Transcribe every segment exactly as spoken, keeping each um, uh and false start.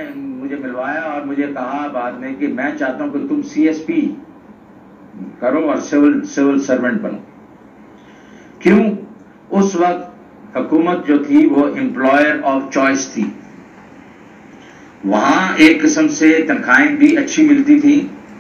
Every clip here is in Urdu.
مجھے ملوایا اور مجھے کہا بعد میں کہ میں چاہتا ہوں کہ تم سی ایس پی کرو اور سول سول سرونٹ بنو. کیوں؟ اس وقت حکومت جو تھی وہ امپلائر آف چوائس تھی. وہاں ایک قسم سے تنخواہیں بھی اچھی ملتی تھی,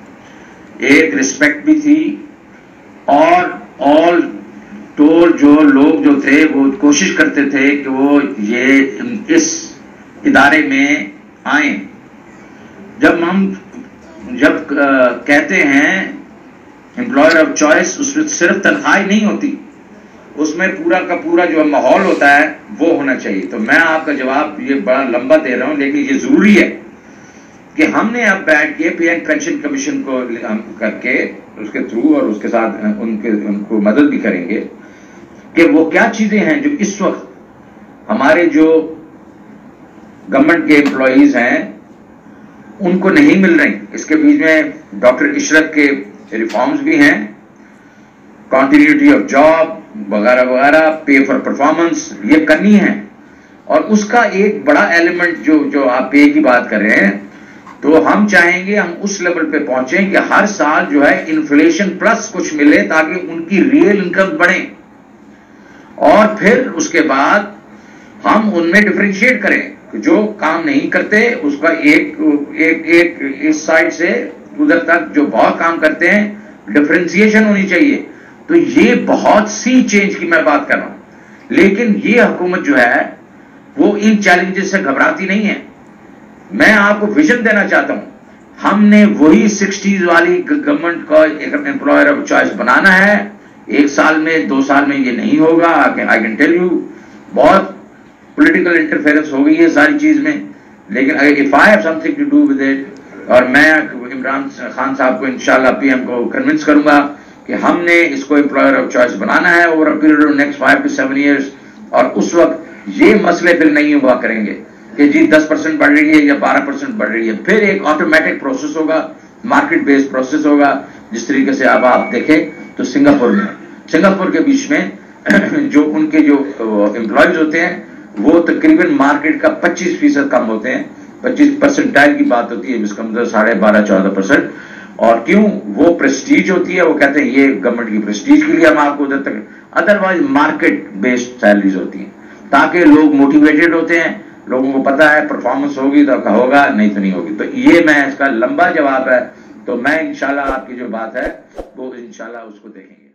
ایک رسپیکٹ بھی تھی, اور آل ٹول جو لوگ جو تھے وہ کوشش کرتے تھے کہ وہ یہ اس ادارے میں آئیں. جب ہم جب کہتے ہیں امپلائر آف چوائس, اس میں صرف تنخواہ نہیں ہوتی, اس میں پورا کا پورا جو ماحول ہوتا ہے وہ ہونا چاہیے. تو میں آپ کا جواب یہ بڑا لمبا دے رہا ہوں, لیکن یہ ضروری ہے کہ ہم نے اب بیٹھ کے پی این پینشن کمیشن کو کر کے اس کے تھرو اور اس کے ساتھ ان کے ان کو مدد بھی کریں گے کہ وہ کیا چیزیں ہیں جو اس وقت ہمارے جو گورنمنٹ کے امپلائیز ہیں ان کو نہیں مل رہی. اس کے بیچ میں ڈاکٹر عشرت کے ریفارمز بھی ہیں, کنٹینیوٹی آف جاب وغیرہ وغیرہ, پے فار پرفارمنس یہ کرنی ہے. اور اس کا ایک بڑا ایلیمنٹ جو جو آپ پے کی بات کر رہے ہیں, تو ہم چاہیں گے ہم اس لیول پہ پہنچیں کہ ہر سال جو ہے انفلیشن پلس کچھ ملے تاکہ ان کی ریئل انکم بڑھے, اور پھر اس کے بعد ہم ان میں ڈفرینشیٹ کریں کہ جو کام نہیں کرتے اس کا ایک ایک ایک اس سائڈ سے ادھر تک جو بہت کام کرتے ہیں ڈفرینسیشن ہونی چاہیے. تو یہ بہت سی چینج کی میں بات کر رہا ہوں, لیکن یہ حکومت جو ہے وہ ان چیلنجز سے گھبراتی نہیں ہے. میں آپ کو ویژن دینا چاہتا ہوں, ہم نے وہی سکسٹیز والی گورنمنٹ کا امپلائر آف چوائس بنانا ہے. ایک سال میں دو سال میں یہ نہیں ہوگا. آئی کین ٹیل یو بہت پولیٹیکل انٹرفیئرنس ہو گئی ہے ساری چیز میں, لیکن if I have something to do with it, اور میں عمران خان صاحب کو انشاءاللہ پی ایم کو کنونس کروں گا کہ ہم نے اس کو امپلائر آف چوائس بنانا ہے over a period of next five to seven years. اور اس وقت یہ مسئلے پھر نہیں ہوا کریں گے کہ جی دس پرسنٹ بڑھ رہی ہے یا بارہ پرسنٹ بڑھ رہی ہے. پھر ایک آٹومیٹک پروسیس ہوگا, مارکیٹ بیسڈ پروسیس ہوگا. جس طریقے سے اب آپ دیکھیں تو سنگاپور میں سنگاپور کے بیچ میں جو ان کے جو امپلائیز ہوتے ہیں وہ تقریباً مارکیٹ کا پچیس فیصد کم ہوتے ہیں. پچیس پرسنٹائل کی بات ہوتی ہے, جس کا مطلب ساڑھے بارہ چودہ پرسنٹ. اور کیوں؟ وہ پریسٹیج ہوتی ہے, وہ کہتے ہیں یہ گورنمنٹ کی پریسٹیج کے لیے ہم آپ کو ادھر تک. ادروائز مارکیٹ بیسڈ سیلریز ہوتی ہیں تاکہ لوگ موٹیویٹڈ ہوتے ہیں, لوگوں کو پتا ہے پرفارمنس ہوگی تو ہوگا, نہیں تو نہیں ہوگی. تو یہ میں اس کا لمبا جواب ہے. تو میں انشاءاللہ آپ کی جو بات ہے وہ انشاءاللہ اس کو دیکھیں گے.